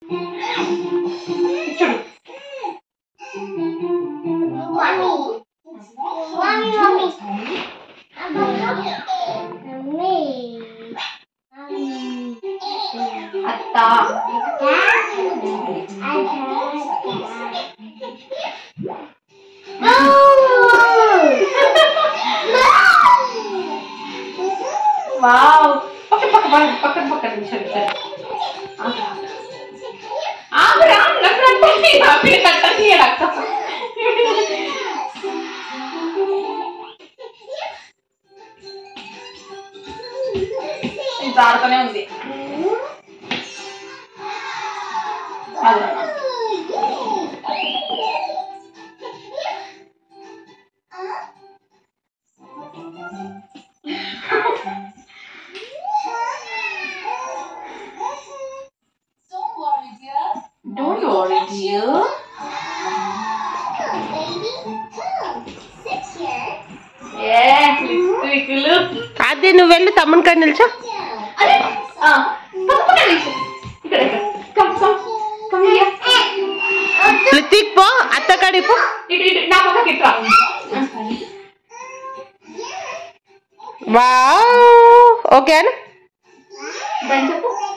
చూడు అత్త వావ్ పక్కన సరే సరే ఆగురా నాకు కట్టనీయడు అక్క జారుతూనే ఉంది అదే Don't worry, dear. Yeah, look. అదే నువ్వు వెళ్ళి తమ్ముని కాడ నిల్చో. అరే తమ్ముని నిల్చో. ఇక్కడ కమ్ here. లితిక్ పో అత్త కాడికి పో. ఇటు నా పక్కకి ఇట్రా. వావ్ ఓకే అను. బండి చెప్పు.